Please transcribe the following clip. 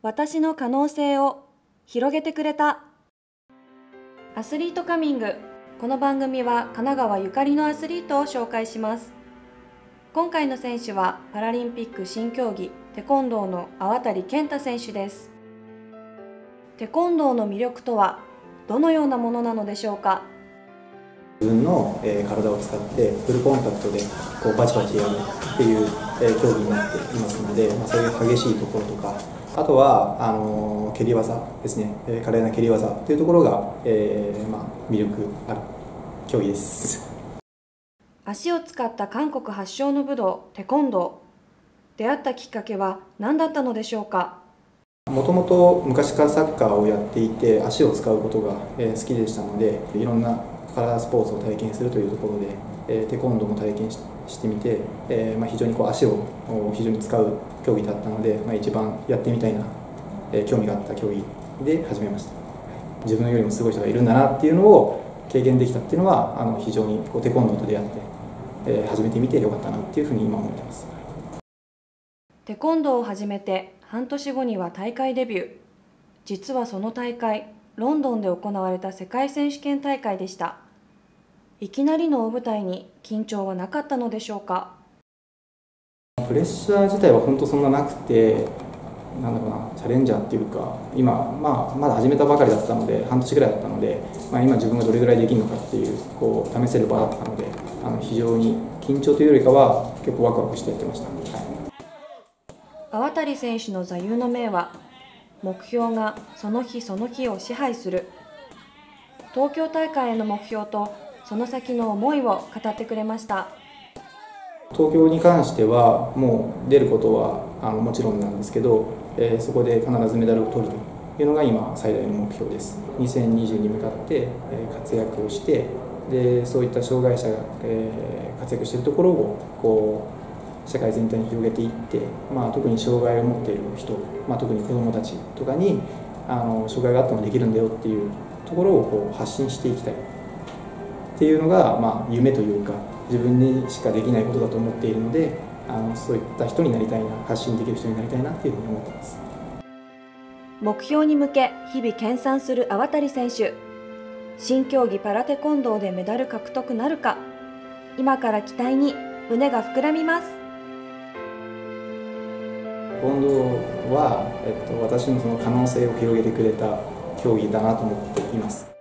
私の可能性を広げてくれた。アスリートカミング。この番組は神奈川ゆかりのアスリートを紹介します。今回の選手はパラリンピック新競技テコンドーの粟渡健太選手です。テコンドーの魅力とはどのようなものなのでしょうか。 自分の体を使ってフルコンタクトでこうバチバチやるっていう競技になっていますので、そういう激しいところとか、あとは蹴り技ですね、華麗な蹴り技というところが、魅力ある競技です。 足を使った韓国発祥の武道テコンドー。出会ったきっかけは何だったのでしょうか。 もともと昔からサッカーをやっていて、足を使うことが好きでしたので、いろんな体スポーツを体験するというところで、テコンドーも体験してみて、非常に足を非常に使う競技だったので、一番やってみたいな、興味があった競技で始めました。自分よりもすごい人がいるんだなっていうのを経験できたっていうのは、非常にテコンドーと出会って、始めてみてよかったなっていうふうに今思っています。 テコンドーを始めて半年後には大会デビュー。実はその大会、ロンドンで行われた世界選手権大会でした。いきなりの大舞台に緊張はなかったのでしょうか。 プレッシャー自体は本当そんななくて、チャレンジャーっていうか、今、まだ始めたばかりだったので、半年ぐらいだったので、今自分がどれぐらいできるのかっていう、試せる場だったので、非常に緊張というよりかは結構ワクワクしてやってました。 粟渡選手の座右の銘は、目標がその日その日を支配する。東京大会への目標とその先の思いを語ってくれました。 東京に関してはもう出ることはもちろんなんですけど、そこで必ずメダルを取るというのが今最大の目標です。2020に向かって活躍をして、でそういった障害者が活躍しているところを社会全体に広げていって、特に障害を持っている人、特に子どもたちとかに障害があってもできるんだよっていうところを発信していきたいっていうのが、夢というか自分にしかできないことだと思っているので、そういった人になりたいな、発信できる人になりたいなっていうふうに思っています。 目標に向け日々研鑽する粟渡選手。新競技パラテコンドーでメダル獲得なるか。今から期待に胸が膨らみます。 テコンドーは、私のその可能性を広げてくれた競技だなと思っています。